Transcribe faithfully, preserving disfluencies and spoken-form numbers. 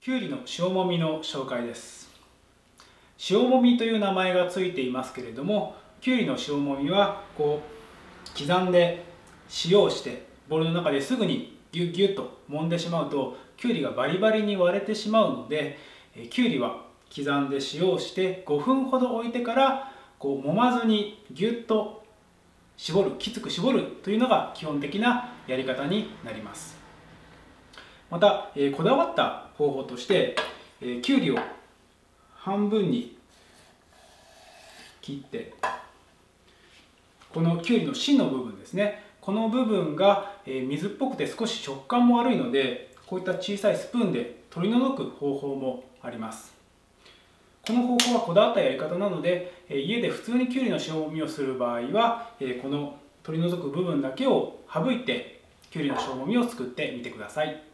きゅうりの塩もみの紹介です。塩もみという名前がついていますけれども、きゅうりの塩もみはこう刻んで塩をしてボウルの中ですぐにギュッギュッと揉んでしまうときゅうりがバリバリに割れてしまうので、きゅうりは刻んで塩をしてごふんほど置いてからこう揉まずにギュッと絞る、きつく絞るというのが基本的なやり方になります。また、えー、こだわった方法として、えー、きゅうりを半分に切って、このきゅうりの芯の部分ですね、この部分が、えー、水っぽくて少し食感も悪いので、こういった小さいスプーンで取り除く方法もあります。この方法はこだわったやり方なので、えー、家で普通にきゅうりの塩もみをする場合は、えー、この取り除く部分だけを省いてきゅうりの塩もみを作ってみてください。